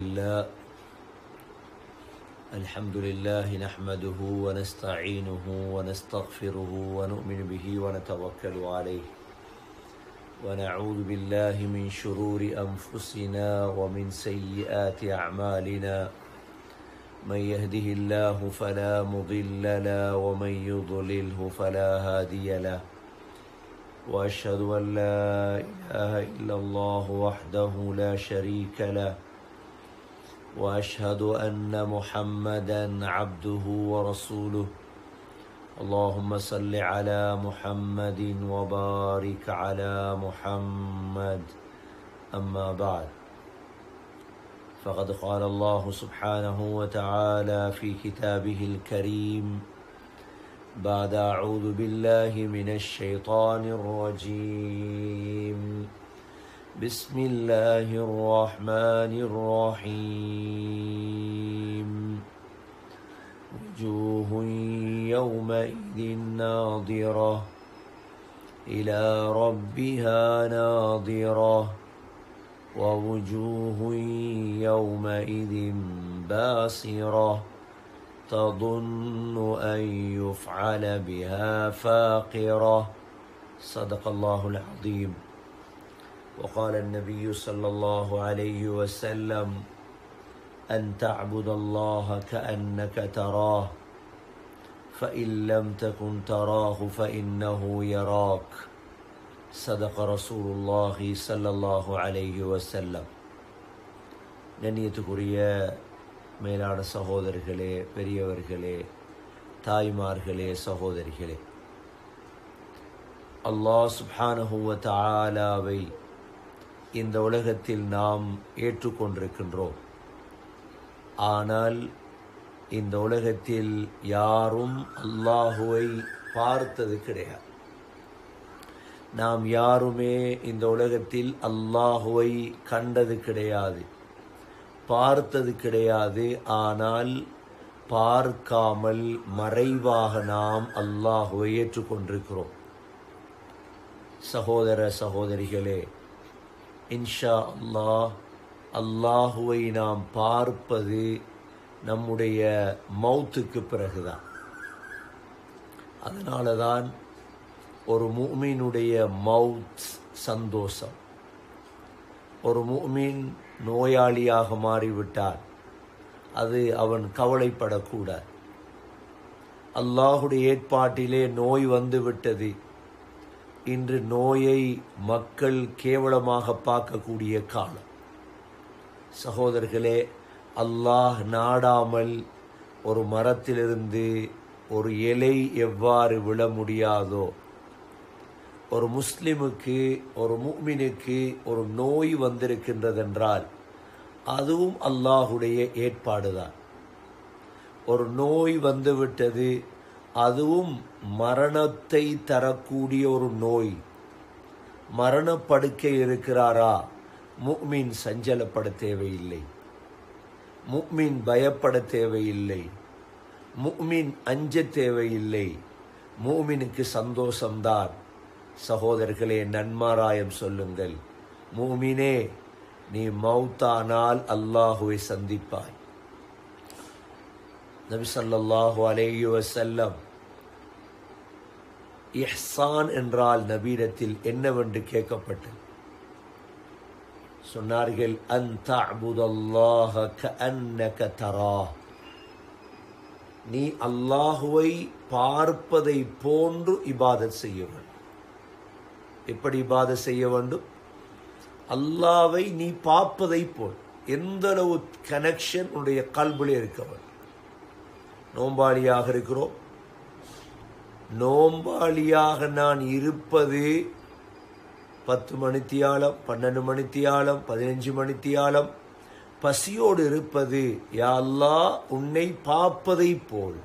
الحمد لله نحمده ونستعينه ونستغفره ونؤمن به ونتوكل عليه ونعوذ بالله من شرور أنفسنا ومن سيئات أعمالنا من يهده الله فلا مضل له ومن يضلله فلا هادي له وأشهد أن لا إله إلا الله وحده لا شريك له وأشهد أن محمدًا عبده ورسوله اللهم صل على محمد وبارك على محمد أما بعد فقد قال الله سبحانه وتعالى في كتابه الكريم بعد أعوذ بالله من الشيطان الرجيم بسم الله الرحمن الرحيم وجوه يومئذ ناظرة إلى ربها ناظرة ووجوه يومئذ باسرة تظن أن يفعل بها فاقرة صدق الله العظيم. وقال النبي صلى الله عليه وسلم أن تعبد الله كأنك تراه فإن لم تكن تراه فإنه يراك صدق رسول الله صلى الله عليه وسلم. கண்ணியத்துக்குரிய மேலான சகோதரர்களே, பெரியவர்களே, தாய்மார்களே, சகோதரிகளே, அல்லாஹ் சுப்ஹானஹு வ தஆலாவை இந்த உலகத்தில் நாம் ஏற்றுக்கொண்டிருக்கின்றோம். ஆனால் இந்த உலகத்தில் யாரும் அல்லாஹுவை பார்த்தது கிடையாது. நாம் யாருமே இந்த உலகத்தில் அல்லாஹுவை கண்டது கிடையாது, பார்த்தது கிடையாது. ஆனால் பார்க்காமல் மறைவாக நாம் அல்லாஹுவை ஏற்றுக்கொண்டிருக்கிறோம். சகோதர சகோதரிகளே, இன்ஷா அல்லாஹ் அல்லாஹுவை நாம் பார்ப்பது நம்முடைய மௌத்துக்கு பிறகுதான். அதனால தான் ஒரு முஃமினுடைய மௌத் சந்தோஷம். ஒரு முஃமின் நோயாளியாக மாறிவிட்டால் அது அவன் கவலைப்படக்கூடாது. அல்லாஹுடைய ஏற்பாட்டிலே நோய் வந்துவிட்டது. இன்று நோயை மக்கள் கேவலமாக பார்க்கக்கூடிய காலம். சகோதரர்களே, அல்லாஹ் நாடாமல் ஒரு மரத்திலிருந்து ஒரு இலை எவ்வாறு விழ முடியாதோ, ஒரு முஸ்லிமுக்கு, ஒரு முஃமினுக்கு ஒரு நோய் வந்திருக்கின்றதென்றால் அதுவும் அல்லாஹுடைய ஏற்பாடுதான். ஒரு நோய் வந்துவிட்டது, அதுவும் மரணத்தை தரக்கூடிய ஒரு நோய். மரணப்படுக்கை இருக்கிறாரா, முஃமின் சஞ்சலப்பட தேவையில்லை, முஃமின் பயப்பட தேவையில்லை, முஃமின் அஞ்ச தேவையில்லை. முஃமினுக்கு சந்தோஷம்தான். சகோதரர்களே, நன்மாராயம் சொல்லுங்கள். முஃமினே, நீ மௌத்தானால் அல்லாஹுவை சந்திப்பாய். நபி ஸல்லல்லாஹு அலைஹி வஸல்லம் இஹ்சான் என்றால் நபியிடத்தில் என்னவென்று கேட்கப்பட்டது. சொன்னார்கள், அன் தஅபுதல்லாஹ கஅன்னக தராஹ். நீ அல்லாஹுவை பார்ப்பதை போன்று இபாதத் செய்ய வேண்டும். எப்படி இபாதத் செய்ய வேண்டும்? அல்லாஹ்வை நீ பார்ப்பதை போல். எந்த அளவு கனெக்ஷன் உன்னுடைய கல்பிலே இருக்க வேண்டும். நோம்பாளியாக இருக்கிறோம். நோம்பாளியாக நான் இருப்பது 10 மணித்தியாலம், 12 மணித்தியாலம், 15 மணித்தியாலம் பசியோடு இருப்பது, யா அல்லாஹ் உன்னை பார்ப்பதை போல்.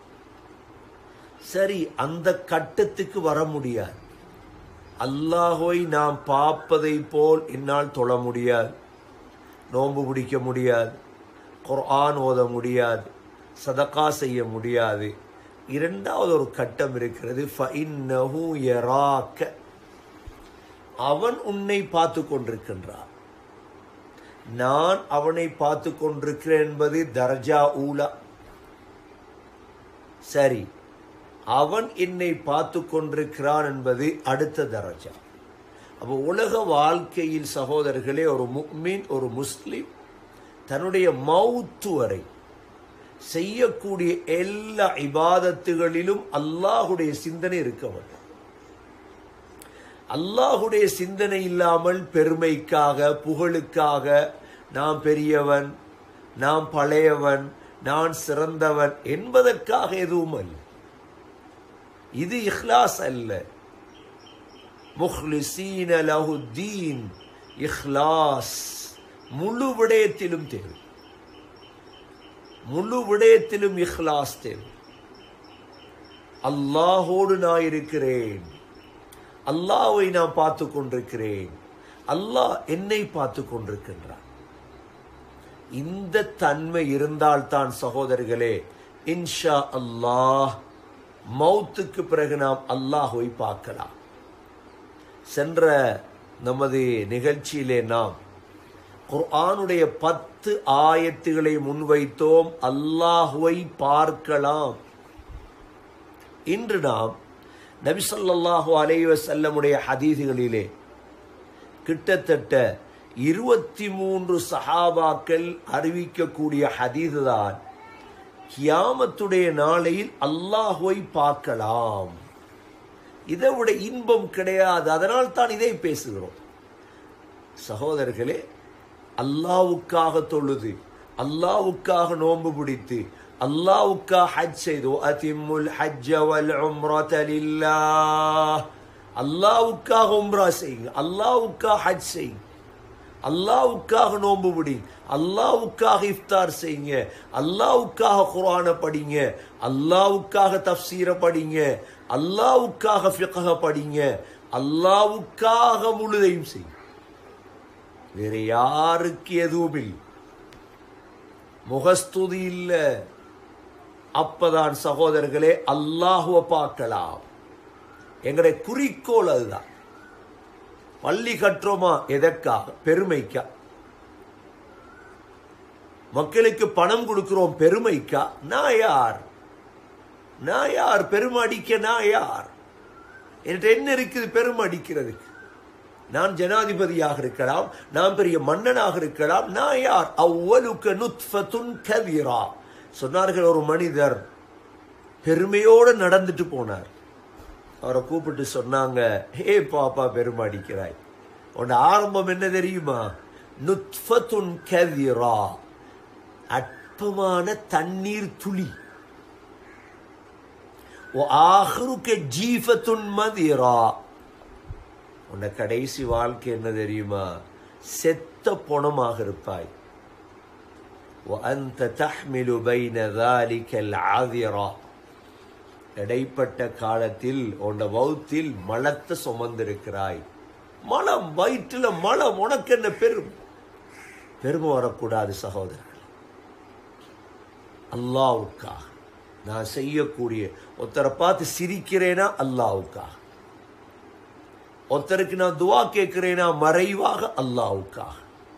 சரி, அந்த கட்டத்துக்கு வர முடியாது. அல்லாஹ்வை நாம் பார்ப்பதை போல் என்னால் தொழ முடியாது, நோன்பு பிடிக்க முடியாது, குர்ஆன் ஓத முடியாது, சதகா செய்ய முடியாது. இரண்டாவது ஒரு கட்டம் இருக்கிறது, ஃபஇன்னஹு யராக்க. அவன் உன்னை பார்த்து கொண்டிருக்கின்றான். நான் அவனை பார்த்து கொண்டிருக்கிறேன் என்பது தர்ஜா ஊலா. சரி, அவன் என்னை பார்த்து கொண்டிருக்கிறான் என்பது அடுத்த தரஜா. அப்போ உலக வாழ்க்கையில் சகோதரர்களே, ஒரு முஃமின், ஒரு முஸ்லிம் தன்னுடைய மௌத்து வரை செய்யக்கூடிய எல்லா இபாதத்துகளிலும் அல்லாஹுடைய சிந்தனை இருக்க வேண்டும். அல்லாஹுடைய சிந்தனை இல்லாமல் பெருமைக்காக, புகழுக்காக, நாம் பெரியவன், நாம் பழையவன், நான் சிறந்தவன் என்பதற்காக எதுவும் அல்ல. இது இஹ்லாஸ் அல்ல. முஹ்லிஸீன லஹுத்தீன், இஹ்லாஸ் முழு விடயத்திலும் தேவை. முழு விடயத்திலும் இஹ்லாஸ் தேவை. அல்லாஹோடு நான் இருக்கிறேன், அல்லாஹ்வை நான் பார்த்து கொண்டிருக்கிறேன், அல்லாஹ் என்னை பார்த்து கொண்டிருக்கின்றான். இந்த தன்மை இருந்தால்தான் சகோதரர்களே, இன்ஷா அல்லாஹ் மௌத்துக்கு பிறகு நாம் அல்லாஹ்வை பார்க்கலாம். சென்ற நமது நிகழ்ச்சியிலே நாம் குர்ஆனுடைய 10 ஆயத்துகளை முன்வைத்தோம், அல்லாஹ்வை பார்க்கலாம். இன்று நாம் நபி ஸல்லல்லாஹு அலைஹி வஸல்லமுடைய ஹதீஸ்களிலே கிட்டத்தட்ட 23 சஹாபாக்கள் அறிவிக்கக்கூடிய ஹதீஸ் தான் கியாமத்துடைய நாளையில் அல்லாஹ்வை பார்க்கலாம். இதை விட இன்பம் கிடையாது. அதனால் தான் இதை பேசுகிறோம். சகோதரர்களே, அல்லாஹ்வுக்காக தொழுது, அல்லாஹ்வுக்காக நோன்பு பிடித்து, அல்லாஹ்வுக்காக ஹஜ் செய்து, அதிம்முல் ஹஜ்ஜ வல் உம்ரத லில்லாஹ், அல்லாஹ்வுக்காக உம்ரா செய்யுங்க, அல்லாஹ்வுக்காக ஹஜ் செய்யுங்க, அல்லாஹ்வுக்காக நோன்பு பிடிங்க, அல்லாஹ்வுக்காக இஃப்தார் செய்யுங்க, அல்லாஹ்வுக்காக குர்ஆனை படிங்க, அல்லாஹ்வுக்காக தஃப்சீரை படிங்க, அல்லாஹ்வுக்காக ஃபிக்ஹ படிங்க, அல்லாஹ்வுக்காக முழுதையும் செய்யுங்க. வேற யாருக்கு எதுவும் இல்லை, முகஸ்துதி இல்லை. அப்பதான் சகோதரர்களே அல்லாஹ்வை பார்க்கலாம். எங்களுடைய குறிக்கோள் அதுதான். பள்ளி கற்றோமா எதற்காக? பெருமைக்கா? மக்களுக்கு பணம் கொடுக்கிறோம் பெருமைக்கா? நான் யார்? நான் யார் பெருமை அடிக்க? நான் யார்? என்கிட்ட என்ன இருக்குது பெருமை அடிக்கிறதுக்கு? நான் ஜனாதிபதியாக இருக்கலாம், நான் பெரிய மன்னனாக இருக்கலாம், நான் யார்? அவ்வலுக நுத்ஃபத்துன் கதீரா சொன்னார்கள். ஒரு மனிதர் பெருமையோடு நடந்துட்டு போனார். அவரை கூப்பிட்டு சொன்னாங்க, ஹே பாப்பா, பெருமை அடிக்கிறாய். உன் ஆரம்பம் என்ன தெரியுமா? நுத்ஃபத்துன் கதீரா, அற்பமான தண்ணீர் துளி. ஆஹிருக ஜீஃபத்துன் மதீரா, உன்ன கடைசி வாழ்க்கை என்ன தெரியுமா? செத்த பொணமாக இருப்பாய். وأنت تحمل بين ذلك العذرة, இடைப்பட்ட காலத்தில் உன் வயிற்றில் மலத்தை சுமந்திருக்கிறாய். மலம், வயிற்றுல மலம், உனக்கு என்ன பெருமை? பெருமை வரக்கூடாது சகோதரர்கள். அல்லாஹ்வுக்காக நான் செய்யக்கூடிய, ஒருத்தரை பார்த்து சிரிக்கிறேனா அல்லாஹ்வுக்காக, ஒருத்தருக்கு நான் துவா கேட்கிறேனா மறைவாக அல்லாஹ்வுக்காக.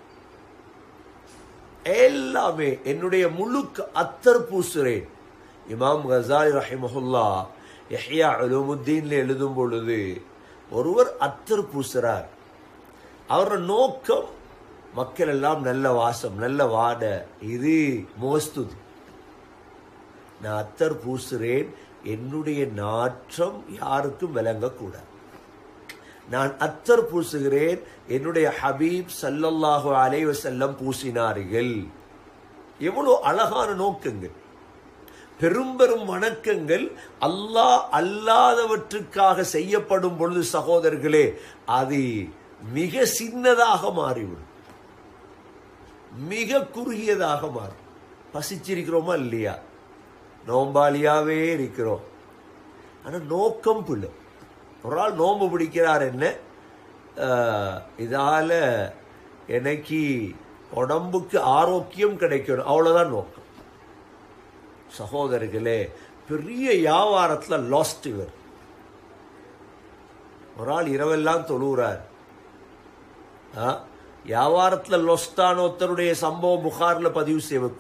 எல்லாமே என்னுடைய முழுக்க அத்தர் பூசுறேன். இமாம் கஸாலி ரஹிமஹுல்லா இஹ்யா உலூமுத்தீன்ல எழுதும் பொழுது ஒருவர் அத்தர் பூசுறார். அவரோட நோக்கம் மக்கள் எல்லாம் நல்ல வாசம், நல்ல வாட, இது முகஸ்துதி. நான் அத்தர் பூசுறேன், என்னுடைய நாற்றம் யாருக்கும் விளங்கக்கூடாது. நான் அத்தர் பூசுகிறேன், என்னுடைய ஹபீப் ஸல்லல்லாஹு அலைஹி வஸல்லம் பூசினார்கள். எவ்வளவு அழகான நோக்கங்கள்! பெரும் பெரும் வணக்கங்கள் அல்லாஹ் அல்லாதவற்றுக்காக செய்யப்படும் பொழுது சகோதரர்களே, அது மிக சின்னதாக மாறிவிடும், மிக குறுகியதாக மாறும். பசிச்சிருக்கிறோமா இல்லையா? நோம்பாளியாவே இருக்கிறோம், ஆனால் நோக்கம் பிள்ளை. ஒரு ஆள் நோம்பு பிடிக்கிறார், என்ன இதால எனக்கு உடம்புக்கு ஆரோக்கியம் கிடைக்கணும், அவ்வளவுதான் நோக்கம். சகோதரர்களே, பெரிய வியாபாரத்தில் லாஸ்ட். இவர் ஒரு ஆள் இரவெல்லாம் தொழுகிறார், வியாபாரத்தில் லொஸ்டான ஒருத்தருடைய சம்பவம் புகாரில் பதிவு செய்வது.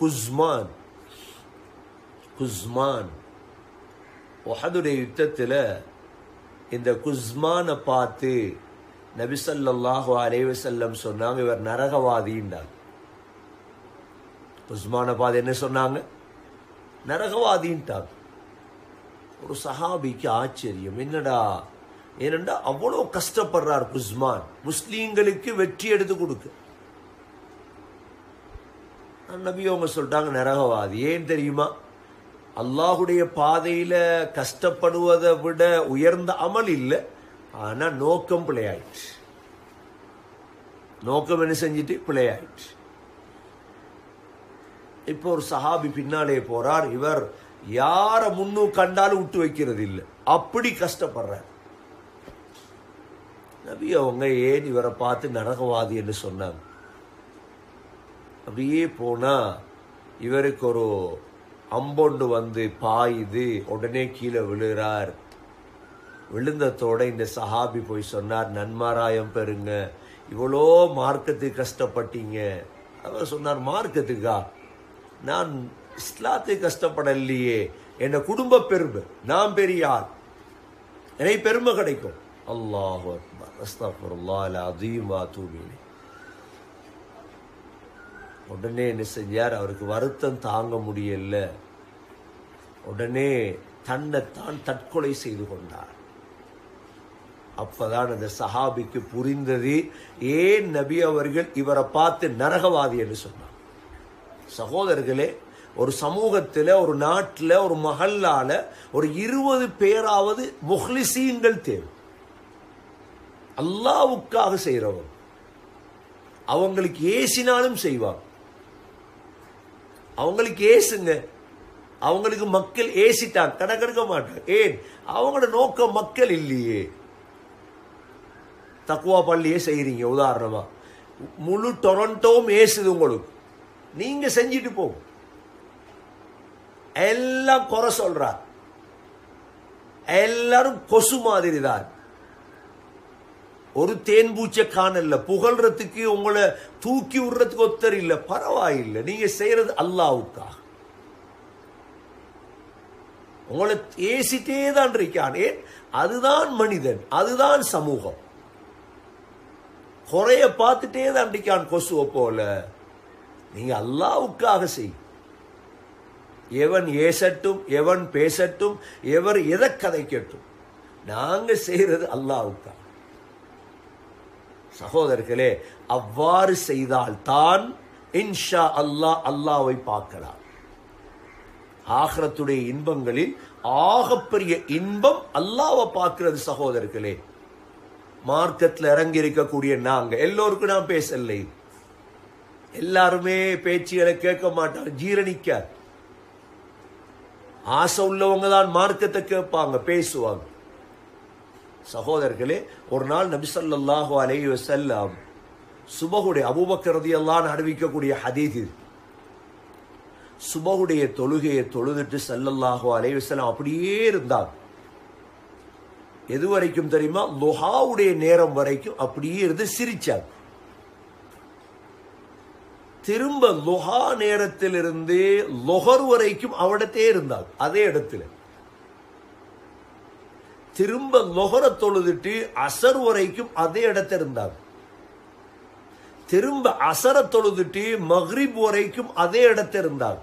குஸ்மான் உஹதுடைய யுத்தத்தில் இந்த குஸ்மானை பார்த்து நபி ஸல்லல்லாஹு அலைஹி வஸல்லம் சொன்னாங்க, இவர் நரகவாதின்றாங்க. குஸ்மானை பார்த்து என்ன சொன்னாங்க? நரகவாதின்ட்டாங்க. ஒரு சஹாபிக்கு ஆச்சரியம், என்னடா, ஏனென்றா அவ்வளோ கஷ்டப்படுறார் குஸ்மான், முஸ்லீம்களுக்கு வெற்றி எடுத்து கொடுக்க. நபி அவங்க சொல்லிட்டாங்க நரகவாதி. ஏன் தெரியுமா? அல்லாஹுடைய பாதையில கஷ்டப்படுவதை விட உயர்ந்த அமல் இல்லை, ஆனா நோக்கம் பிழையாயிற்று. நோக்கம் என்ன செஞ்சுட்டு பிழையாயிற்று. இப்போ ஒரு சஹாபி பின்னாலே போறார், இவர் யார முன்னு கண்டாலும் விட்டு வைக்கிறது இல்லை, அப்படி கஷ்டப்படுறார். நபி அவங்க ஏன் இவரை பார்த்து நரகவாதி என்று சொன்னாங்க? அப்படியே போனா இவருக்கு ஒரு அம்பொண்டு வந்து பாயுது, உடனே கீழே விழுகிறார். விழுந்தத்தோட இந்த சஹாபி போய் சொன்னார், நன்மாராயம் பெறுங்க, இவ்வளோ மார்க்கத்துக்கு கஷ்டப்பட்டீங்க. அவர் சொன்னார், மார்க்கத்துக்கா? நான் இஸ்லாத்துக்கு கஷ்டப்படலையே, என் குடும்ப பெருமை, நான் பெரிய ஆள், எனக்கு பெருமை கிடைக்கும். அல்லாஹு அக்பர், அஸ்தக்ஃபிருல்லாஹ் அல்-அஸீம் வ அத்தூபு இலைஹ். உடனே என்ன செஞ்சார்? அவருக்கு வருத்தம் தாங்க முடியல, உடனே தன்னைத்தான் தற்கொலை செய்து கொண்டார். அப்பதான் அந்த சஹாபிக்கு புரிந்தது, ஏன் நபி அவர்கள் இவரை பார்த்து நரகவாதி என்று சொன்னார். சகோதரர்களே, ஒரு சமூகத்தில், ஒரு நாட்டில், ஒரு மஹல்லால ஒரு 20 பேராவது முஹ்லிசீன்கள் தேவை. அல்லாஹ்வுக்காக செய்றவங்க, அவங்களுக்கு ஏசினாலும் செய்வாங்க. அவங்களுக்கு ஏசுங்க, அவங்களுக்கு மக்கள் ஏசிட்டாங்க, கணக்கெடுக்க மாட்டாங்க. ஏன்? அவங்களோட நோக்கம் மக்கள் இல்லையே. தக்குவா பள்ளியே செய்றீங்க, உதாரணமா முழு டொரண்டோவும் ஏசுது உங்களுக்கு, நீங்க செஞ்சிட்டு போங்க. எல்லாம் குறை சொல்றார், எல்லாரும் கொசு மாதிரி தான். ஒரு தேன் பூச்சை காணல, புகழ்றதுக்கு உங்களை தூக்கி விடுறதுக்கு ஒத்தர் இல்லை. பரவாயில்லை, நீங்க செய்யறது அல்லாஹ்வுக்காக. உங்களை ஏசிட்டே தான் இருக்கான். அதுதான் மனிதன், அதுதான் சமூகம். குறைய பார்த்துட்டே தான் இருக்கான் கொசுவை போல. நீங்க அல்லாஹ்வுக்காக செய். எவன் ஏசட்டும், எவன் பேசட்டும், எவர் எதை கதைக்கட்டும், நாங்க செய்யறது அல்லாஹ்வுக்காக. சகோதரர்களே, அவ்வாறு செய்தால் தான் இன்ஷா அல்லாஹ் அல்லாஹ்வை பார்க்கலாம். ஆகிரத்துடைய இன்பங்களில் ஆகப்பெரிய இன்பம் அல்லாஹ்வை பார்க்கிறது. சகோதரர்களே, மார்க்கத்தில் இறங்கி இருக்கக்கூடிய நாங்க எல்லோருக்கும் நான் பேசலை, எல்லாருமே பேச்சுகளை கேட்க மாட்டாங்க, ஜீரணிக்க. ஆசை உள்ளவங்க தான் மார்க்கத்தை கேட்பாங்க, பேசுவாங்க. சகோதரர்களே, ஒரு நாள் நபி ஸல்லல்லாஹு அலைஹி வஸல்லம் சுபஹுடைய, அபூபக்கர் ரலியல்லாஹு அன்ஹு அறிவிக்கக்கூடிய ஹதீஸ் இது. சுபஹுடைய தொழுகையை தொழுதுட்டு ஸல்லல்லாஹு அலைஹி வஸல்லம் அப்படியே இருந்தார். எது வரைக்கும் தெரியுமா? லுஹாவுடைய நேரம் வரைக்கும் அப்படியே இருந்து சிரிச்சார். திரும்ப லுஹா நேரத்திலிருந்து லொஹர் வரைக்கும் அவடத்தே இருந்தார், அதே இடத்துல. திரும்ப லொஹர தொழுதுட்டு அசர் வரைக்கும் அதே இடத்துல இருந்தார். திரும்ப அசர தொழுதுட்டு மக்ரிப் வரைக்கும் அதே இடத்துல இருந்தார்.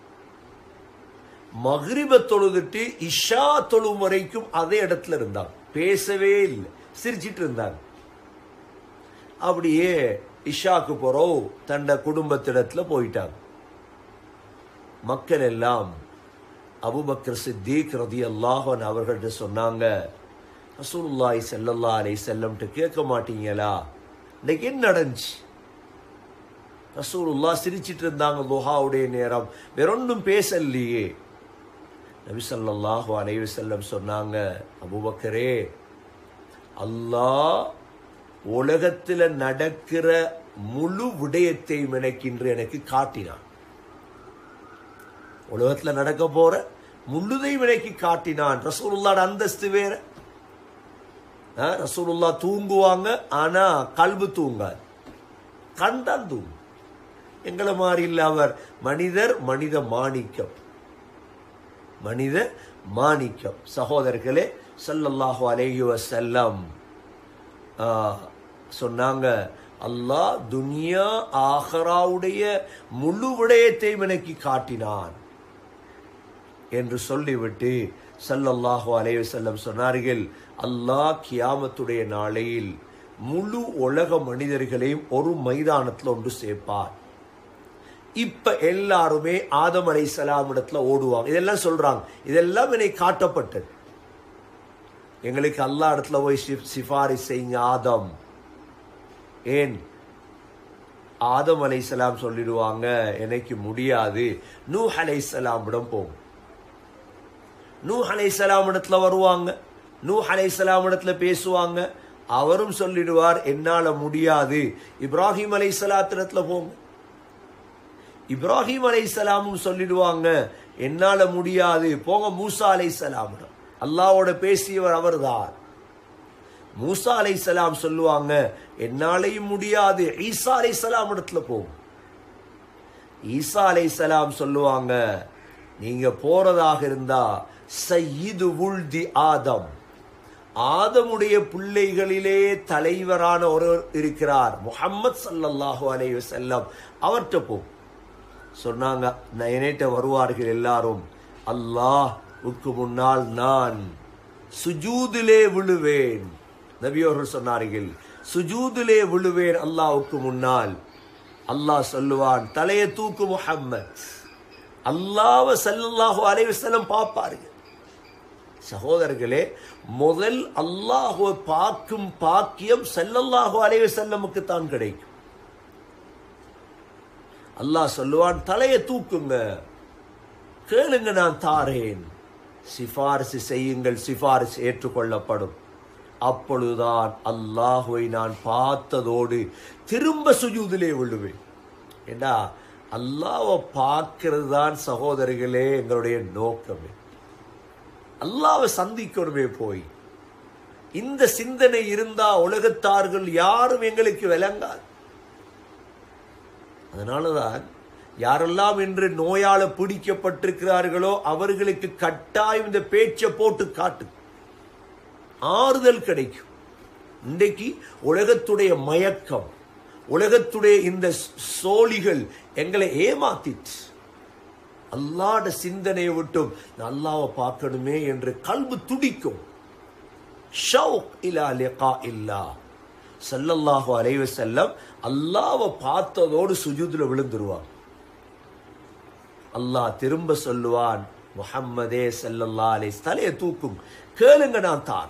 மக்ரிப தொழுதுட்டு இஷா தொழும் வரைக்கும் அதே இடத்துல இருந்தார். பேசவே இல்லை, சிரிச்சிட்டு இருந்தார். அப்படியே இஷாக்கு போறோம், தன்ன குடும்பத்திடத்துல போயிட்டாங்க. மக்கள் எல்லாம் அபூபக்கர் சித்தீக் ரலியல்லாஹு அன்ஹு அவர்கள்ட்ட சொன்னாங்க, ரசூலுல்லாஹி ஸல்லல்லாஹு அலைஹி வஸல்லம் கேட்க மாட்டீங்களா, இன்னைக்கு என்ன நடந்துச்சு? ரசூலுல்லாஹ் சிரிச்சிட்டு இருந்தாங்க. லுஹாவுடைய நேரம், வேறொன்றும் பேசலையே. நபி ஸல்லல்லாஹு அலைஹி வஸல்லம் சொன்னாங்க, அபூபக்கரே, அல்லாஹ் உலகத்தில் நடக்கிற முழு விடயத்தையும் எனக்கு காட்டினான். உலகத்தில் நடக்க போற முழுதையும் எனக்கு காட்டினான். ரசூலுல்லாஹ் அந்தஸ்து வேற. ரசூலுல்லாஹ் தூங்குவாங்க, ஆனா கல்பு தூங்காது. கண்டான் தூங்கும். எங்களை மாதிரி இல்ல அவர். மனிதர், மனித மாணிக்கம், மனித மாணிக்கம். சகோதரர்களே, ஸல்லல்லாஹு அலைஹி வஸல்லம் சொன்னாங்க, அல்லாஹ் துனியா ஆஹிராவுடைய முழு விடயத்தையும் எனக்கு காட்டினான் என்று சொல்லிவிட்டு ஸல்லல்லாஹு அலைஹி வஸல்லம் சொன்னார்கள், அல்லாஹ் கியாமத்துடைய நாளையில் முழு உலக மனிதர்களையும் ஒரு மைதானத்தில் ஒன்று சேர்ப்பார். இப்ப எல்லாருமே ஆதம் அலைஹிஸ்ஸலாம் இடத்துல ஓடுவாங்க. இதெல்லாம் சொல்றாங்க, இதெல்லாம் எனக்கு காட்டப்பட்டது. எங்களுக்கு அல்லாஹ் இடத்துல போய் சிபாரிசு செய்யுங்க ஆதம். ஏன்? ஆதம் அலைஹிஸ்ஸலாம் சொல்லிடுவாங்க, எனக்கு முடியாது. நூஹ் அலைஹிஸ்ஸலாம் இடம் போகும். நூஹ் அலைஹிஸ்ஸலாம் இடத்துல வருவாங்க, நூஹ் அலைஹிஸ்ஸலாம் இடத்துல பேசுவாங்க. அவரும் சொல்லிடுவார், என்னால முடியாது. இப்ராஹிம் அலைஹிஸ்ஸலாத்திரத்துல போங்க. இப்ராஹிம் அலைஹிஸ்ஸலாமும் சொல்லிடுவாங்க, என்னால முடியாது, போங்க மூசா அலைஹிஸ்ஸலாமிடம். அல்லாஹ்வோட பேசியவர் அவர்தான். மூசா அலைஹிஸ்ஸலாம் சொல்லுவாங்க, என்னாலையும் முடியாது, ஈசா அலைஹிஸ்ஸலாம் இடத்துல போகும். ஈசா அலைஹிஸ்ஸலாம் சொல்லுவாங்க, நீங்க போறதாக இருந்தா சய்யிது உல்தி ஆதம், ஆதமுடைய பிள்ளைகளிலே தலைவரான ஒருவர் இருக்கிறார், முஹம்மது ஸல்லல்லாஹு அலைஹி வஸல்லம், அவர்கிட்ட போ. சொன்னாங்க, என்னிட்ட வருவார்கள் எல்லாரும். அல்லாஹ்வுக்கு முன்னால் நான் சுஜூதிலே விழுவேன். நபி அவர்கள் சொன்னார்கள், சுஜூதிலே விழுவேன் அல்லாஹ்வுக்கு முன்னால். அல்லாஹ் சொல்லுவான், தலையை தூக்கு முஹம்மத். அல்லாஹ்வ ஸல்லல்லாஹு அலைஹி வஸல்லம் பார்ப்பார்கள். சகோதரர்களே, முதல் அல்லாஹ்வை பார்க்கும் பாக்கியம் ஸல்லல்லாஹு அலைஹி வஸல்லமுக்கு தான் கிடைக்கும். அல்லாஹ் சொல்லுவான், தலையை தூக்குங்க, கேளுங்க, நான் தாரேன். சிபாரிசு செய்யுங்கள், சிபாரிசு ஏற்றுக்கொள்ளப்படும். அப்பொழுதுதான் அல்லாஹ்வை நான் பார்த்ததோடு திரும்ப சுஜூதிலே விழுவேன். ஏண்டா, அல்லாஹ்வை பார்க்கிறது தான் சகோதரிகளே எங்களுடைய நோக்கமே. அல்லாஹ்வை சந்திக்கணுமே போய். இந்த சிந்தனை இருந்தா உலகத்தார்கள் யாரும் எங்களுக்கு விளங்காது. அதனாலதான் யாரெல்லாம் இன்று நோயால பிடிக்கப்பட்டிருக்கிறார்களோ அவர்களுக்கு கட்டாயம் இந்த பேச்சை போட்டு காட்டு, ஆறுதல் கிடைக்கும். இன்றைக்கு உலகத்துடைய மயக்கம், உலகத்துடைய இந்த சோழிகள் எங்களை ஏமாத்திட்டு அல்லாஹ்வுடைய சிந்தனையை விட்டும் அல்லாஹ்வை பார்க்கணுமே என்று கல்பு துடிக்கும். ஷௌக் இலா லிகாஇல்லாஹ். ஸல்லல்லாஹு அலைஹி வஸல்லம் அல்லாஹ்வை பார்த்ததோடு சுஜூதுல விழுந்துருவான். அல்லாஹ் திரும்ப சொல்லுவான், முஹம்மதே ஸல்லல்லாஹு அலைஹி, தலையை தூக்கும், கேளுங்க நான் தார்,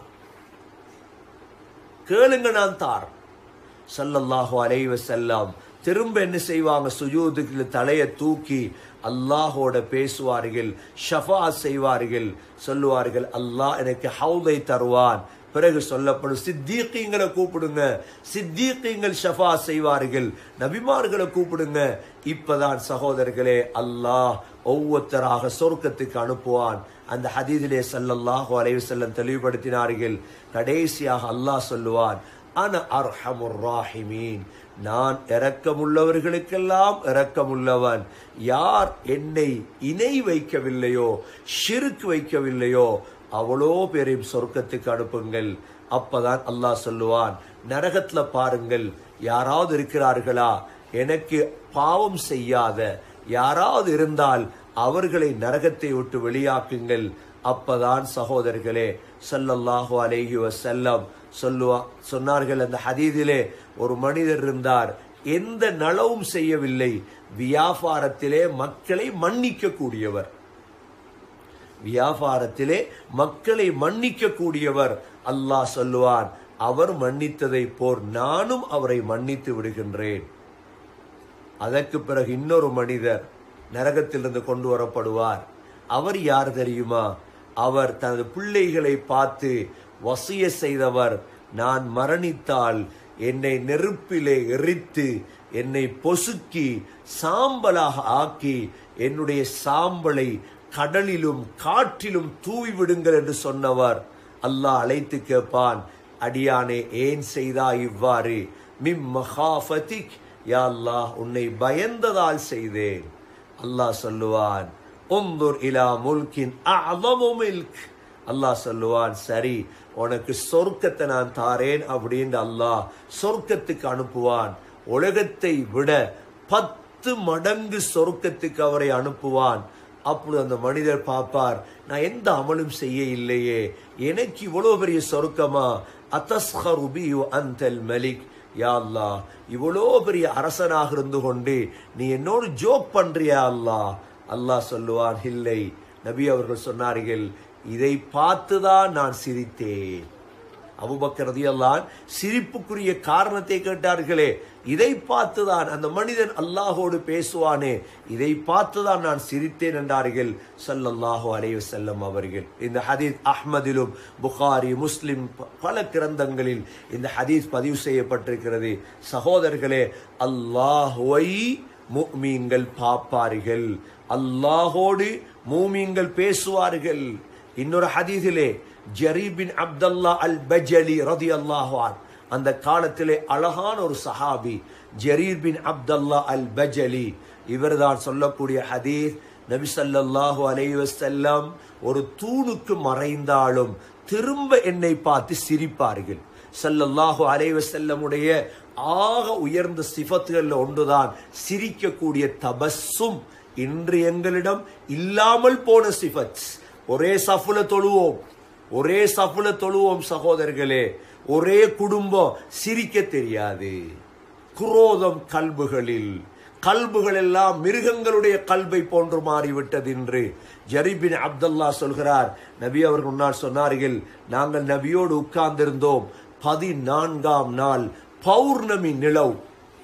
கேளுங்க நான் தார். ஸல்லல்லாஹு அலைஹி வஸல்லம் திரும்ப என்ன செய்வாங்க? சுஜூதுக்கு தலையை தூக்கி அல்லாஹோட பேசுவார்கள், ஷஃபாஅத் செய்வார்கள், சொல்லுவார்கள், அல்லாஹ் எனக்கு ஹவுதை தருவான். பிறகு சொல்லப்படும், சித்தீக்கீங்களை கூப்பிடுங்க, சித்தீக்கீங்கள் ஷஃபாஅத் செய்வார்கள், நபிமார்களை கூப்பிடுங்க. இப்பதான் சகோதரர்களே அல்லாஹ் ஒவ்வொருத்தராக சொர்க்கத்துக்கு அனுப்புவான். அந்த ஹதீஸிலே ஸல்லல்லாஹு அலைஹி வஸல்லம் தெளிவுபடுத்தினார்கள். கடைசியாக அல்லாஹ் சொல்லுவான், அன அர்ஹமுர் ராஹிமீன், நான் இரக்கமுள்ளவர்களுக்கெல்லாம் இரக்கமுள்ளவன். யார் என்னை இணை வைக்கவில்லையோ, ஷிர்க் வைக்கவில்லையோ, அவ்வளோ பேரையும் சொர்க்கத்துக்கு அனுப்புங்கள். அப்பதான் அல்லாஹ் சொல்லுவான், நரகத்துல பாருங்கள், யாராவது இருக்கிறார்களா எனக்கு பாவம் செய்யாத யாராவது இருந்தால் அவர்களை நரகத்தை விட்டு வெளியாக்குங்கள். அப்பதான் சகோதரர்களே ஸல்லல்லாஹு அலைஹி வஸல்லம் சொன்னார்கள், அந்த ஹதீஸிலே ஒரு மனிதர் இருந்தார், எந்த நலவும் செய்யவில்லை, வியாபாரத்திலே மக்களை மன்னிக்க கூடியவர், வியாபாரத்திலே மக்களை மன்னிக்க கூடியவர். அல்லாஹ் சொல்லுவான், அவர் மன்னித்ததை போர் நானும் அவரை மன்னித்து விடுகின்றேன். அதற்கு பிறகு இன்னொரு மனிதர் நரகத்திலிருந்து கொண்டு வரப்படுவார். அவர் யார் தெரியுமா? அவர் தனது பிள்ளைகளை பார்த்து வசிய செய்தவர், நான் மரணித்தால் என்னை நெருப்பிலே எரித்து என்னை பொசுக்கி சாம்பலாக ஆக்கி என்னுடைய சாம்பலை கடலிலும் காற்றிலும் தூவி விடுங்கள் என்று சொன்னவர். அல்லாஹ் அழைத்து கேட்பான், அடியானே ஏன் செய்தா இவ்வாறு? மிம் மகாஃபதிக், யா அல்லாஹ் உன்னை பயந்ததால் செய்தேன். அல்லாஹ் சொல்லுவான், உந்துர் இலா முல்கின் அஅஸமு மில்க். அல்லாஹ் சொல்லுவான், சரி உனக்கு சொர்க்கத்தை நான் தாரேன் அப்படின்னு அல்லாஹ் சொர்க்கத்துக்கு அனுப்புவான். உலகத்தை விட 10 மடங்கு சொர்க்கத்துக்கு அவரை அனுப்புவான். அப்பொழுது அந்த மனிதர் பார்ப்பார், நான் எந்த அமலும் செய்ய இல்லையே, எனக்கு இவ்வளவு பெரிய சொர்க்கமா? அத்தஸ்ஹரு பி வ அன்தல் மலிக். யா அல்லாஹ், இவ்வளோ பெரிய அரசனாக இருந்து கொண்டு நீ என்னோடு ஜோக் பண்றியா அல்லாஹ்? அல்லாஹ் சொல்லுவான், இல்லை. நபி அவர்கள் சொன்னார்கள், இதை பார்த்துதான் நான் சிரித்தேன். அபூபக்கர் ரலியல்லாஹு அன்ஹு சிரிப்புக்குரிய காரணத்தை கேட்டார்களே, இதை பார்த்துதான் அந்த மனிதன் அல்லாஹோடு பேசுவானே, இதை பார்த்துதான் நான் சிரித்தேன் என்றார்கள் ஸல்லல்லாஹு அலைஹி வஸல்லம் அவர்கள். இந்த ஹதீஸ் அஹ்மதிலும் புகாரி முஸ்லிம் பல கிரந்தங்களில் இந்த ஹதீஸ் பதிவு செய்யப்பட்டிருக்கிறது. சகோதரர்களே, அல்லாஹ்வை முஃமின்கள் பார்ப்பார்கள், அல்லாஹோடு மூமின்கள் பேசுவார்கள். இன்னொரு ஹதீஸிலே ஜரீர் பின் அப்துல்லா அல் பஜலி ரலியல்லாஹு அன்ஹு, அந்த காலத்திலே அழகான ஒரு சஹாபி ஜரீர் பின் அப்துல்லா அல் பஜலி, இவர்தான் சொல்லக்கூடிய ஹதீஸ், நபி ஸல்லல்லாஹு அலைஹி வஸல்லம் ஒரு தூணுக்கு மறைந்தாலும் திரும்ப என்னை பார்த்து சிரிப்பார்கள். ஸல்லல்லாஹு அலைஹி வஸல்லமுடைய ஆக உயர்ந்த சிஃபத்துகளில் ஒன்றுதான் சிரிக்கக்கூடிய தபஸ்ஸும். இன்று எங்களிடம் இல்லாமல் போன சிஃபத். ஒரே சஃபுல தொழுவோம், ஒரே சஃபுல தொழுவோம் சகோதரர்களே, ஒரே குடும்பம், சிரிக்க தெரியாது. குரோதம் கல்புகளில், கல்புகள் எல்லாம் மிருகங்களுடைய கல்பை போன்று மாறிவிட்டது என்று ஜரீர் பின் அப்துல்லா சொல்கிறார். நபி அவர்கள் முன்னால் சொன்னார்கள், நாங்கள் நபியோடு உட்கார்ந்திருந்தோம். 14ஆம் நாள் பௌர்ணமி நிலவு,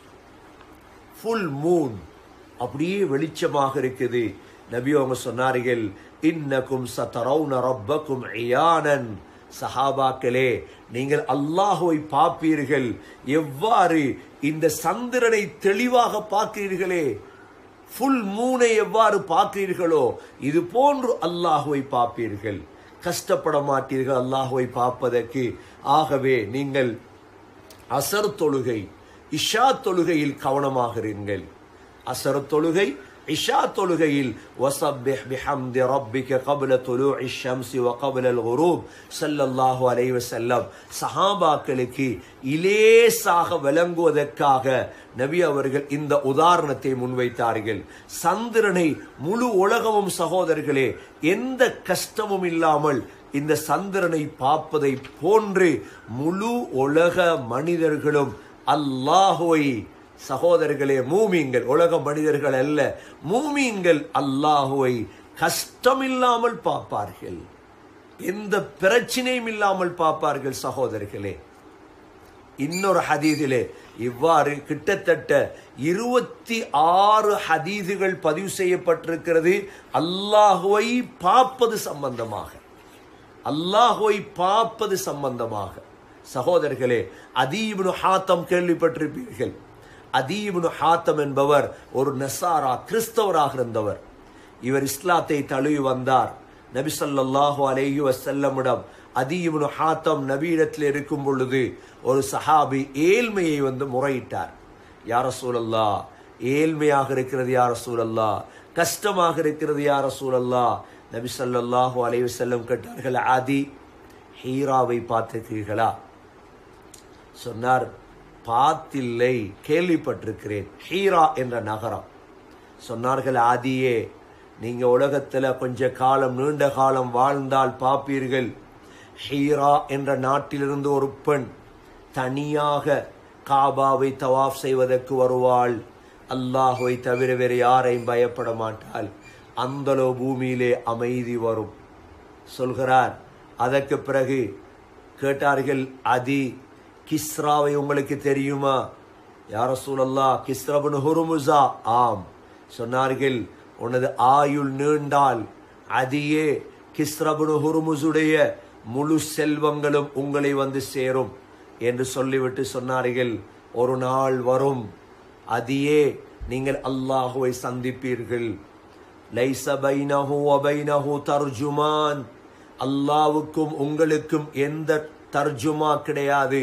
ஃபுல் மூன், அப்படியே வெளிச்சமாக இருக்குது. நபி அவங்க சொன்னார்கள், இன்னக்கும் சதரவுன ரப்பக்கும் இயானன். சஹாபாக்களே, நீங்கள் அல்லாஹ்வை பார்ப்பீர்கள். எவ்வாறு இந்த சந்திரனை தெளிவாக பார்க்கிறீர்களே, ஃபுல் மூனை எவ்வாறு பார்க்கிறீர்களோ இது போன்று அல்லாஹ்வை பார்ப்பீர்கள். கஷ்டப்பட மாட்டீர்கள் அல்லாஹ்வை பார்ப்பதற்கு. ஆகவே நீங்கள் அசர் தொழுகை, இஷா தொழுகையில் கவனமாக இருங்கள். அசர் தொழுகை, இஷா தொழுகையில் வஸப்பிஹ் பிஹம்தி ரப்பிக கப்ல துலூஇ ஷம்ஸி வ கப்லல் குரூப் ஸல்லல்லாஹு அலைஹி வஸல்லம் சஹாபாக்களுக்கு இலேசாக விளங்குவதற்காக நபி அவர்கள் இந்த உதாரணத்தை முன்வைத்தார்கள். சந்திரனை முழு உலகமும் சகோதரர்களே எந்த கஷ்டமும் இல்லாமல் இந்த சந்திரனை பார்ப்பதை போன்று முழு உலக மனிதர்களும் அல்லாஹ்வை, சகோதரர்களே மூமீன்கள், உலக மனிதர்கள் அல்ல, மூமீன்கள் அல்லாஹ்வை கஷ்டமில்லாமல் பார்ப்பார்கள், எந்த பிரச்சனையும் இல்லாமல் பார்ப்பார்கள். சகோதரர்களே, இன்னொரு ஹதீஸிலே இவ்வாறு கிட்டத்தட்ட 26 ஹதீஸுகள் பதிவு செய்யப்பட்டிருக்கிறது அல்லாஹ்வை பார்ப்பது சம்பந்தமாக, அல்லாஹ்வை பார்ப்பது சம்பந்தமாக. சகோதரர்களே, அதீ இப்னு ஹாத்தம் கேள்விப்பட்டிருப்பீர்கள். அதீ இப்னு ஹாத்தம் என்பவர் ஒரு நஸாரா, கிறிஸ்தவராக இருந்தவர். இவர் இஸ்லாத்தை தழுவி வந்தார். நபி ஸல்லல்லாஹு அலைஹி வஸல்லமிடம் அதீ இப்னு ஹாத்தம் நபியிடத்தில் இருக்கும் பொழுது ஒரு சஹாபி ஏழ்மையை வந்து முறையிட்டார். யா ரசூலல்லாஹ், ஏழ்மையாக இருக்கிறது யா ரசூலல்லாஹ், கஷ்டமாக இருக்கிறது யா ரசூலல்லாஹ். நபி ஸல்லல்லாஹு அலைஹி வஸல்லம் கேட்டார்கள், ஆதி ஹீராவை பார்த்திருக்கிறீர்களா? சொன்னார், பார்த்தில்லை, கேள்விப்பட்டிருக்கிறேன், ஹீரா என்ற நகரம். சொன்னார்கள், ஆதியே, நீங்க உலகத்துல கொஞ்ச காலம், நீண்ட காலம் வாழ்ந்தால் பார்ப்பீர்கள், ஹீரா என்ற நாட்டிலிருந்து ஒரு பெண் தனியாக காபாவை தவாஃப் செய்வதற்கு வருவாள். அல்லாஹ்வை தவிர வேறு யாரையும் பயப்பட மாட்டாள். அந்தளோ பூமியிலே அமைதி வரும் சொல்கிறார். அதற்கு பிறகு கேட்டார்கள், அதி கிஸ்ராவை உங்களுக்கு தெரியுமா? யா ரசூலல்லாஹ், கிஸ்ரா இப்னு ஹுர்முஸா? ஆம். சொன்னார்கள், உனது ஆயுள் நீண்டால் அதியே கிஸ்ரா இப்னு ஹுர்முஸுடைய முழு செல்வங்களும் உங்களை வந்து சேரும் என்று சொல்லிவிட்டு சொன்னார்கள், ஒரு நாள் வரும் அதியே நீங்கள் அல்லாஹ்வை சந்திப்பீர்கள். லைஸ பைனஹு வ பைனஹு தர்ஜுமான், அல்லாஹ்வுக்கும் உங்களுக்கும் எந்த தர்ஜுமா கிடையாது.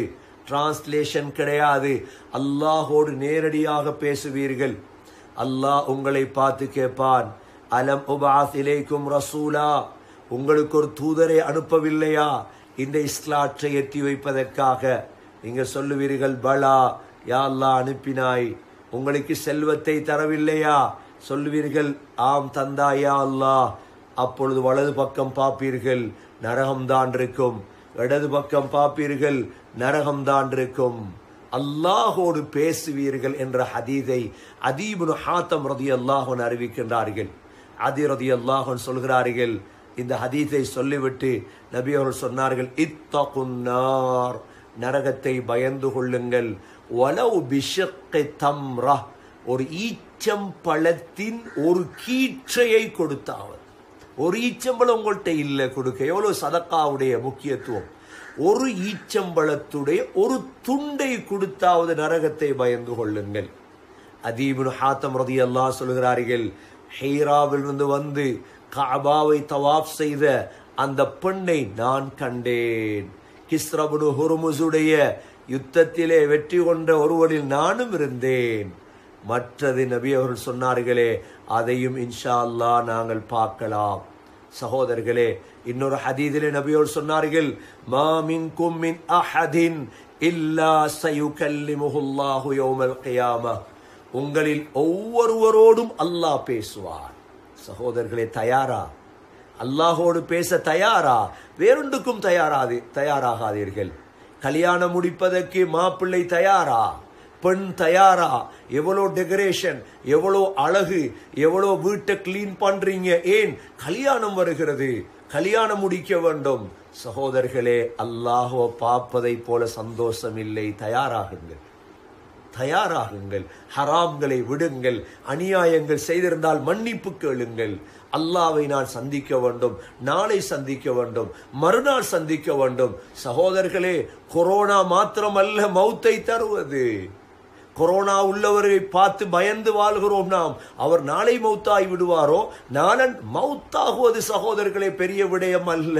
டிரான்ஸ்லேஷன் கிடையாது. அல்லாஹோடு நேரடியாக பேசுவீர்கள். அல்லாஹ் உங்களை பார்த்து கேட்பான், அலம் உபாஸ் இலைக்கும் ரசூலா, உங்களுக்கு ஒரு தூதரை அனுப்பவில்லையா இந்த இஸ்லாற்றை எட்டி வைப்பதற்காக? நீங்க சொல்லுவீர்கள், பலா யா அல்லாஹ் அனுப்பினாய். உங்களுக்கு செல்வத்தை தரவில்லையா? சொல்லுவீர்கள், ஆம் தந்தாயா அல்லாஹ். அப்பொழுது வலது பக்கம் பார்ப்பீர்கள், நரகம்தான் இருக்கும். இடது பக்கம் பார்ப்பீர்கள், நரகம்தான் இருக்கும். அல்லாஹோடு பேசுவீர்கள் என்ற ஹதீஸை அதி இப்னு ஹாத்தம் ரலியல்லாஹு அன்ஹு அறிவிக்கின்றார்கள். அதி ரலியல்லாஹு அன்ஹு சொல்கிறார்கள், இந்த ஹதீஸை சொல்லிவிட்டு நபி அவர்கள் சொன்னார்கள், இத்தகுன்னார், நரகத்தை பயந்து கொள்ளுங்கள். வலவு பிஷக்கி தம்ரா, ஒரு ஈச்சம்பழத்தின் ஒரு கீற்றையை கொடுத்தாவது. ஒரு ஈச்சம்பழம் உங்கள்கிட்ட இல்லை கொடுக்க, எவ்வளவு சதக்காவுடைய முக்கியத்துவம். ஒரு ஈச்சம்பழத்துடைய ஒரு துண்டை கொடுத்தாவது நரகத்தை பயந்து கொள்ளுங்கள். அதி இப்னு ஹாத்தம் ரலியல்லாஹு அன்ஹு சொல்கிறார்கள், ஹீராவிலிருந்து வந்து கஅபாவை தவாப் செய்த அந்த பெண்ணை நான் கண்டேன். கிஸ்ரா இப்னு ஹுர்முஸுடைய யுத்தத்திலே வெற்றி கொண்ட ஒருவரில் நானும் இருந்தேன். மற்றது நபி அவர்கள் சொன்னார்களே, அதையும் இன்ஷா அல்லாஹ் நாங்கள் பார்க்கலாம். சகோதரர்களே, இன்னொரு ஹதீஸிலே நபி அவர்கள் சொன்னார்கள், மா மின்கும் மின் அஹதின் இல்லா சயுகல்லிமுஹுல்லாஹு யௌமல் கியாமஹ், உங்களில் ஒவ்வொருவரோடும் அல்லாஹ் பேசுவார். சகோதரர்களே, தயாரா? அல்லாஹோடு பேச தயாரா? வேறொன்றுக்கும் தயாராகாதீர்கள். கல்யாணம் முடிப்பதற்கு மாப்பிள்ளை தயாரா? பெண் தயாரா? எவ்வளோ டெக்கரேஷன், எவ்வளோ அழகு, எவ்வளோ வீட்டை கிளீன் பண்றீங்க. ஏன்? கல்யாணம் வருகிறது, கல்யாணம் முடிக்க வேண்டும். சகோதரர்களே, அல்லாஹோ பார்ப்பதை போல சந்தோஷம் இல்லை. தயாராகுங்கள், தயாராகுங்கள். ஹராம்களை விடுங்கள். அநியாயங்கள் செய்திருந்தால் மன்னிப்பு கேளுங்கள். அல்லாவை நான் சந்திக்க வேண்டும், நாளை சந்திக்க வேண்டும், மறுநாள் சந்திக்க வேண்டும். சகோதரர்களே, கொரோனா மாத்திரமல்ல மௌத்தை தருவது. கொரோனா உள்ளவரை பார்த்து பயந்து வாழ்கிறோம் நாம். அவர் நாளை மௌத்தாய் விடுவாரோ? நாளன் மௌத்தாகுவது சகோதரர்களே பெரிய விடயம் அல்ல.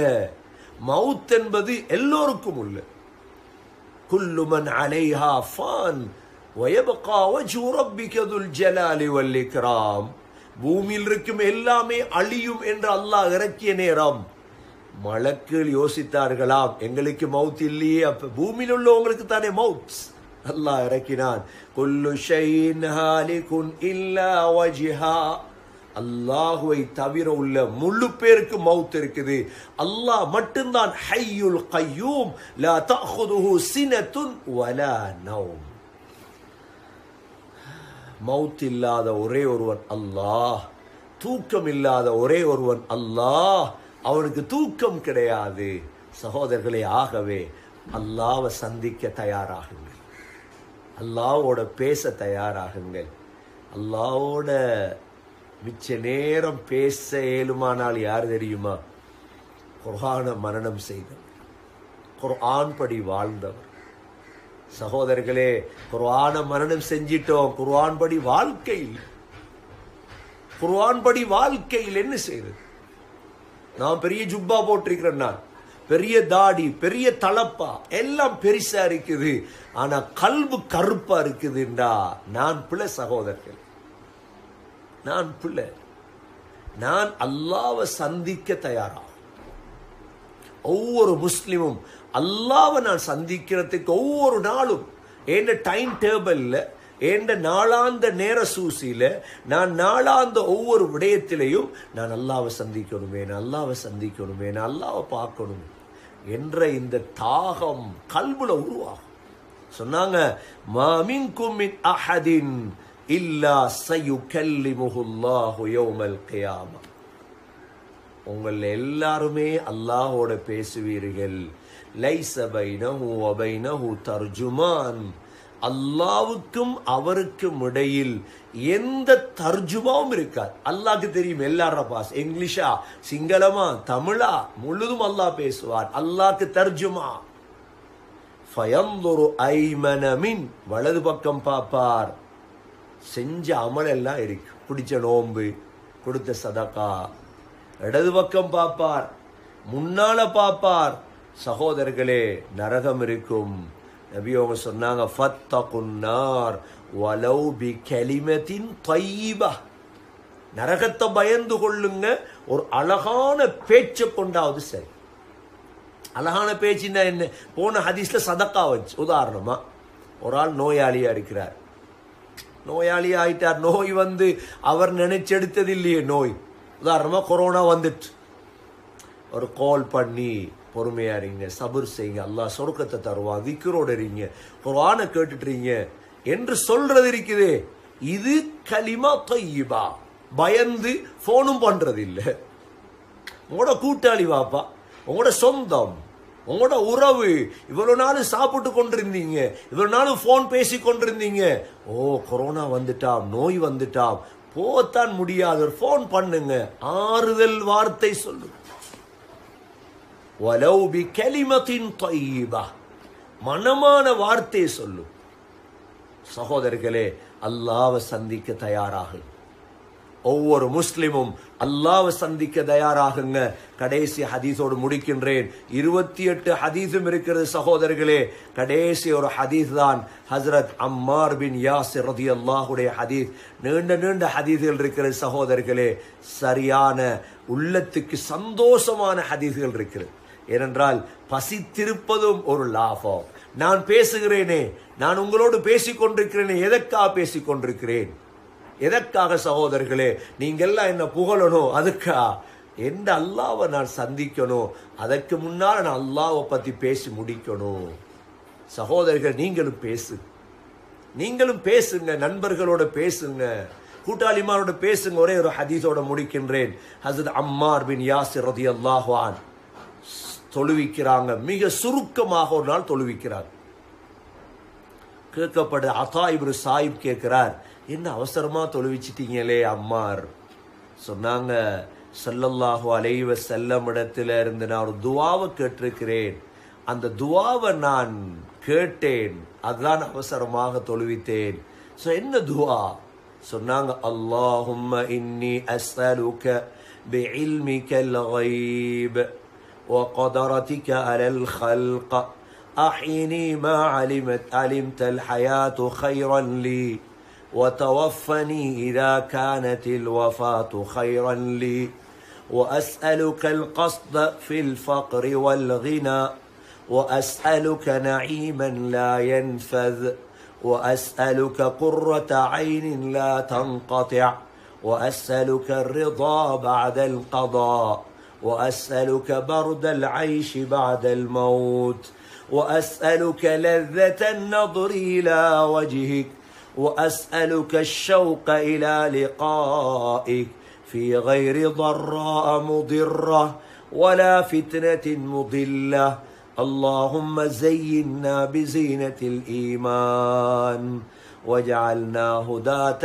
மௌத் என்பது எல்லோருக்கும் உள்ள. குல்லு மன் அலைஹா ஃபான் வயபகா வஜ்ஹு ரப்பிக துல் ஜலாலி வல் இக்ராம். பூமியில் இருக்கும் எல்லாமே அழியும் என்று அல்லாஹ் இறக்கிய நேரம் மலக்குகள் யோசித்தார்களாம், எங்களுக்கு மவுத் இல்லையே, அப்ப பூமியில் உள்ளவங்களுக்கு தானே மவுத். அல்லாஹ் இறக்கினான், குல்லு ஷைஇன் ஹாலிகுன் இல்லா வஜ்ஹா. அல்லாஹுவை தவிர உள்ள முழு பேருக்கு மவுத் இருக்குது. அல்லாஹ் மட்டும்தான் ஹய்யுல் கய்யூம், லா தஅഖுதுஹு சினத்துன் வலா நௌம். மவுத் இல்லாத ஒரே ஒருவன் அல்லாஹ். தூக்கம் இல்லாத ஒரே ஒருவன் அல்லாஹ். அவனுக்கு தூக்கம் கிடையாது. சகோதரர்களே, ஆகவே அல்லாஹ்வை சந்திக்க தயாராகுங்கள். அல்லாஹ்வோட பேச தயாராகுங்கள். அல்லாஹ்வோட மிச்ச நேரம் பேச ஏழுமானால் யார் தெரியுமா? குர்ஆன மனனம் செய்தவர், குர்ஆன் படி வாழ்ந்தவர். சகோதரர்களே, குர்ஆன மனனம் செஞ்சிட்டோம், குர்ஆன் படி வாழ்க்கையில், குர்ஆன் படி வாழ்க்கையில் என்ன செய்யறது? நான் பெரிய ஜுப்பா போட்டிருக்கிறேன், நான் பெரிய தாடி, பெரிய தலப்பா, எல்லாம் பெருசா இருக்குது, ஆனா கல்பு கருப்பா இருக்குதுண்டா நான் பிள்ளை. சகோதரர்கள், நான் பிள்ளை. நான் அல்லாஹ்வை சந்திக்க தயாரா. ஒவ்வொரு முஸ்லிமும் அல்லாஹ்வை நான் சந்திக்கிறதுக்கு ஒவ்வொரு நாளும் என் டைம் டேபிள்ல, என் நாளாந்த நேர சூசியில, நான் நாளாந்த ஒவ்வொரு விடயத்திலையும் நான் அல்லாஹ்வை சந்திக்கணுமே, நான் அல்லாஹ்வை சந்திக்கணுமே, நான் அல்லாஹ்வை பார்க்கணும் என்ற இந்த தாகம் கல்புல உருவாகும். சொன்னாங்க, மா மின்கும் மின் அஹதின் இல்லா சயுகல்லிமுஹுல்லாஹு யௌமல் கியாமah. உங்கள் எல்லாருமே அல்லாஹோட பேசுவீர்கள். லைஸ பைனஹு வ பைனஹு தர்ஜுமான். அல்லாஹ்வுக்கும் அவருக்கும் இடையில் எந்த தர்ஜுமாவும் இருக்காது. அல்லாஹ்க்கு தெரியும் எல்லார பாஸ், இங்கிலீஷா, சிங்களமா, தமிழா, முழுதும் அல்லாஹ் பேசுவார். அல்லாஹ்க்கு தர்ஜுமா. ஃபயன்துரு ஐமன மின், வலது பக்கம் பார்ப்பார், செஞ்ச அமல் எல்லாம் இருக்கு, பிடிச்ச நோன்பு, கொடுத்த சதகா. இடது பக்கம் பார்ப்பார், முன்னால பார்ப்பார். சகோதரர்களே, நரகம் இருக்கும், நபி அவங்க சொன்னாங்க, ஃபத்தகுன்னார் வலௌ பி கலிமத்தின் தையிபா, நரகத்தை பயந்து கொள்ளுங்க ஒரு அழகான பேச்சை கொண்டாவது சரி. அழகான பேச்சுன்னா என்ன? போன ஹதீஸ்ல சதக்கா வச்சு, உதாரணமா ஒரு ஆள் நோயாளியா இருக்கிறார், நோயாளி ஆயிட்டார், நோய் வந்து அவர் நினைச்செடுத்தது இல்லையே நோய். உதாரணமா கொரோனா வந்துட்டு ஒரு கால் பண்ணி, பொறுமையா இருங்க, சபர் செய்யுங்க, அல்லாஹ் சொர்க்கத்தை தருவான், திக்ரோட இருங்க, குர்ஆனை கேட்டுட்டுறீங்க என்று சொல்றது இருக்குது. இது கலிமா தையிபா. பயந்து போனும் பண்றது இல்ல. உங்களோட கூட்டாளி வாப்பா, உங்களோட சொந்தம், உங்களோட உறவு, இவ்வளவு நாள் சாப்பிட்டு கொண்டிருந்தீங்க, இவ்வளவு நாள் போன் பேசி கொண்டிருந்தீங்க, ஓ கொரோனா வந்துட்டாம், நோய் வந்துட்டாம், போத்தான் முடியாது, ஒரு போன் பண்ணுங்க, ஆறுதல் வார்த்தை சொல்லு. வலௌ பி கலிமத்தின் தையிபா, மனமான வார்த்தை சொல்லு. சகோதரர்களே, அல்லாஹ்வை சந்திக்க தயாராகு. ஒவ்வொரு முஸ்லிமும் அல்லாஹ்வை சந்திக்க தயாராகுங்க. கடைசி ஹதீஸோடு முடிக்கின்றேன். 28 ஹதீஸும் இருக்கிறது சகோதரர்களே. கடைசி ஒரு ஹதீஸ் தான் ஹஜ்ரத் அம்மார் பின் யாசிர் ரலியல்லாஹுடைய ஹதீஸ். நீண்ட நீண்ட ஹதீஸ்கள் இருக்கிறது சகோதரர்களே. சரியான உள்ளத்துக்கு சந்தோஷமான ஹதீஸ்கள் இருக்கிறது. ஏனென்றால் பசித்திருப்பதும் ஒரு லாபம். நான் பேசுகிறேனே, நான் உங்களோடு பேசிக் கொண்டிருக்கிறேனே, எதற்காக பேசிக் கொண்டிருக்கிறேன்? எதற்காக சகோதரர்களே? நீங்கெல்லாம் என்ன புகழணும், அதுக்கா? எந்த அல்லாஹ்வை நான் சந்திக்கணும், அதற்கு முன்னால் நான் அல்லாஹ்வை பத்தி பேசி முடிக்கணும். சகோதரர்கள், நீங்களும் பேசுங்க, நண்பர்களோட பேசுங்க, கூட்டாளிமாரோட பேசுங்க. ஒரே ஒரு ஹதீஸோட முடிக்கின்றேன். ஹஸரத் அம்மார் பின் யாசிர் ரலியல்லாஹு அன்ஹு தொழுவிக்கிறாங்க. மிக சுருக்கமாக ஒரு நாள் தொழுவிக்கிறார். கேட்கப்பட்ட அதா இப்னு சாயிப் கேட்கிறார், என்ன அவசரமா தொழுவிச்சிட்டீங்களே அம்மார்? சொன்னாங்க, ஸல்லல்லாஹு அலைஹி வஸல்லம் இடத்துல இருந்து நான் ஒரு துஆவை கேட்டிருக்கிறேன், அந்த துஆவை நான் கேட்டேன், அதுதான் அவசரமாக தொழுவித்தேன். என்ன துஆ சொன்னாங்க? அல்லாஹும்ம இன்னி அஸ்அலுக பிஇல்மிகல் கைப் وقدرتك على الخلق أحيني ما علمت الحياة خيرا لي وتوفني إذا كانت الوفاة خيرا لي وأسألك القصد في الفقر والغنى وأسألك نعيما لا ينفذ وأسألك قرة عين لا تنقطع وأسألك الرضا بعد القضاء وأسألك برد العيش بعد الموت وأسألك لذة النظر إلى وجهك وأسألك الشوق إلى لقائك في غير ضراء مضرة ولا فتنة مضلة اللهم زينا بزينة الإيمان وجعلنا هداة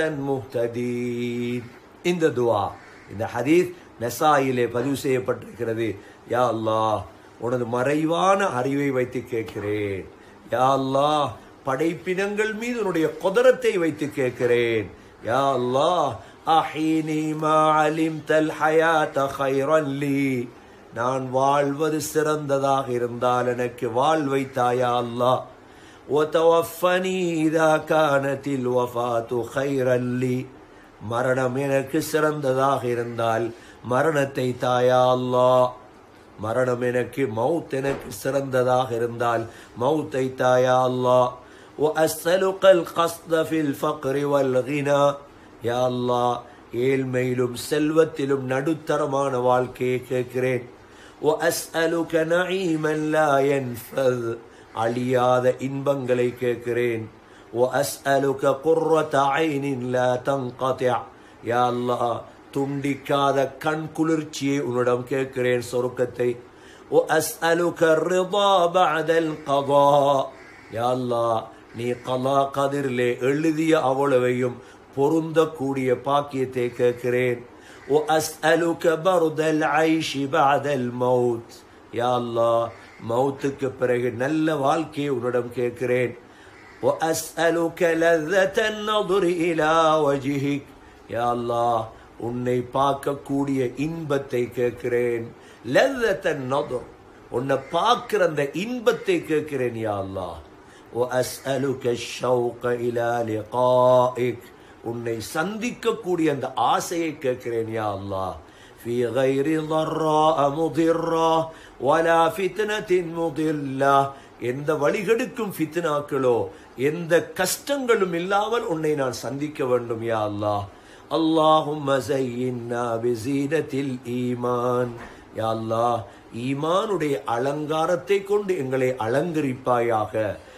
مهتدين. இந்த துஆ, இந்த ஹதீஸ் நசாயிலே பதிவு செய்யப்பட்டிருக்கிறது. யா அல்லாஹ், உனது மறைவான அறிவை வைத்து கேட்கிறேன். யா அல்லாஹ், படைப்பினங்கள் மீது உன்னுடைய குதரத்தை வைத்து கேட்கிறேன். யா அல்லாஹ், அஹீனி மா அலிம்தல் ஹயாத கைரன் லீ, நான் வாழ்வது சிறந்ததாக இருந்தால் எனக்கு வாழ்வை தாயா அல்லாஹ். வதவஃபனி இதா கானத்தில் வஃபாத்து கைரன் லீ, மரணம் எனக்கு சிறந்ததாக இருந்தால் மரணத்தை தாயா அல்லாஹ். மரணம் எனக்கு, மவுத் எனக்கு சிறந்ததாக இருந்தால் மவுத்தை தாயா அல்லாஹ். وأسألك القصد في الفقر والغنى, யா அல்லாஹ், ஏழ்மையிலும் செல்வத்திலும் நடுத்தரமான வாழ்க்கையை கேட்கிறேன். وأسألك نعيما لا ينفذ, அழியாத இன்பங்களை கேட்கிறேன். وأسألك قرة عين لا تنقطع, யா அல்லாஹ், துண்டிக்காத கண் குளிர்ச்சியை உன்னிடம் கேட்கிறேன், சொர்க்கத்தை. وأسألك الرضا بعد القضاء, யா அல்லாஹ், நீ கலா கதிரிலே எழுதிய அவ்வளவையும் பொருந்தக்கூடிய பாக்கியத்தை கேட்கிறேன். وأسألك برد العيش بعد الموت, யா அல்லாஹ், மௌத்துக்கு பிறகு நல்ல வாழ்க்கையை உன்னிடம் கேட்கிறேன். وأسألك لذة النظر إلى وجهك, யா அல்லாஹ், உன்னை பார்க்கக்கூடிய இன்பத்தை கேட்கிறேன். லذة النظر, உன்னை பார்க்கிற அந்த இன்பத்தை கேட்கிறேன் யா அல்லாஹ். وأسألك الشوق إلى لقائك உன்னை சந்திக்கக்கூடிய அந்த ஆசையை கேட்கிறேன் யா அல்லாஹ். في غير ضراء مضرة ولا فتنة مضلة எந்த வழிகெடுக்கும் ஃபித்னாக்களோ எந்த கஷ்டங்களும் இல்லாமல் உன்னை நான் சந்திக்க வேண்டும் யா அல்லாஹ். அல்லாஹும்ம ஸய்யின்னா பிஸீனத்தில் ஈமான். யா அல்லாஹ், ஈமானுடைய அலங்காரத்தை கொண்டு எங்களை அலங்கரிப்பாயாக.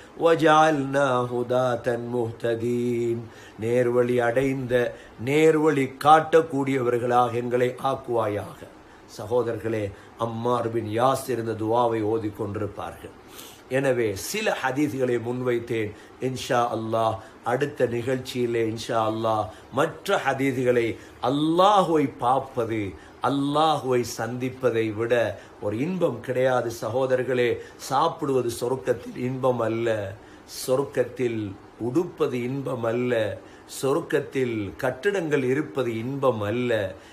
வஜஅல்னா ஹுதாதன் முஹ்ததீன், நேர்வழி அடைந்த நேர்வழி காட்டக்கூடியவர்களாக எங்களை ஆக்குவாயாக. சகோதரர்களே, அம்மார் பின் யாசிர் இந்த துஆவை ஓதிக்கொண்டிருப்பார்கள். எனவே சில ஹதீஸ்களை முன்வைத்தேன். இன்ஷா அல்லாஹ் அடுத்த நிகழ்ச்சியிலே இன்ஷா அல்லாஹ் மற்ற ஹதீஸ்களை, அல்லாஹுவை பார்ப்பது, அல்லாஹுவை சந்திப்பதை விட ஒரு இன்பம் கிடையாது சகோதரர்களே. சாப்பிடுவது சொர்க்கத்தில் இன்பம் அல்ல, சொர்க்கத்தில் உடுப்பது இன்பம் அல்ல, சொர்க்கத்தில் கட்டிடங்கள் இருப்பது இன்பம் அல்ல.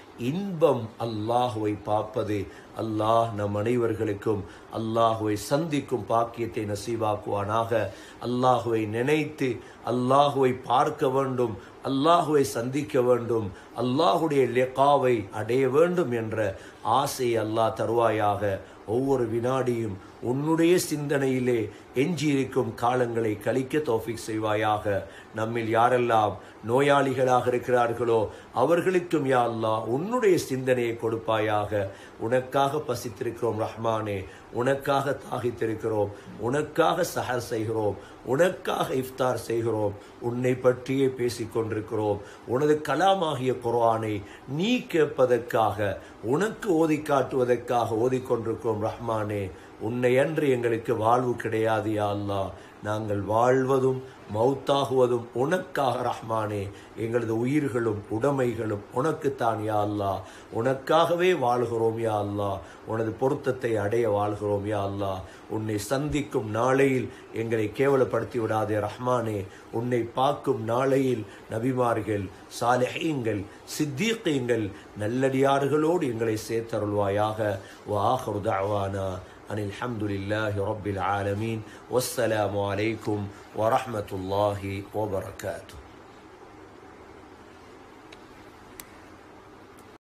இன்பம் அல்லாஹுவை பார்ப்பது. அல்லாஹ் நம் அனைவர்களுக்கும் அல்லாஹுவை சந்திக்கும் பாக்கியத்தை நசீவாக்குவானாக. அல்லாஹுவை நினைத்து அல்லாஹுவை பார்க்க வேண்டும், அல்லாஹுவை சந்திக்க வேண்டும், அல்லாஹுடைய லிகாவை அடைய வேண்டும் என்ற ஆசையை அல்லாஹ் தருவாயாக. ஒவ்வொரு வினாடியும் உன்னுடைய சிந்தனையிலே எஞ்சியிருக்கும் காலங்களை கழிக்க தௌஃபீக் செய்வாயாக. நம்மில் யாரெல்லாம் நோயாளிகளாக இருக்கிறார்களோ அவர்களுக்கும் யா அல்லாஹ் உன்னுடைய சிந்தனையை கொடுப்பாயாக. உனக்காக பசித்திருக்கிறோம் ரஹ்மானே, உனக்காக தாகித்திருக்கிறோம், உனக்காக சஹர் செய்கிறோம், உனக்காக இஃப்தார் செய்கிறோம், உன்னை பற்றியே பேசிக்கொண்டிருக்கிறோம். உனது கலாமாகிய குர்ஆனை நீ கேட்பதற்காக, உனக்கு ஓதி காட்டுவதற்காக ஓதிக்கொண்டிருக்கிறோம் ரஹ்மானே. உன்னை அன்று எங்களுக்கு வாழ்வு கிடையாது யா அல்லாஹ். நாங்கள் வாழ்வதும் மௌத்தாகுவதும் உனக்காக ரஹ்மானே. எங்களது உயிர்களும் உடைமைகளும் உனக்குத்தான் யா அல்லாஹ். உனக்காகவே வாழ்கிறோம் யா அல்லாஹ். உனது பொருத்தத்தை அடைய வாழ்கிறோம் யா அல்லாஹ். உன்னை சந்திக்கும் நாளையில் எங்களை கேவலப்படுத்தி விடாதே ரஹ்மானே. உன்னை பார்க்கும் நாளையில் நபிமார்கள், சாலிஹீன்கள், சித்தீகீன்கள், நல்லடியார்களோடு எங்களை சேர்த்தருள்வாயாக. வஆகிரு தஅவானா அனில் ஹம்துலில்லாஹி ரப்பில் ஆலமீன். வஸ்ஸலாமு அலைக்கும் வரஹ்மத்துல்லாஹி வபரகாத்துஹு.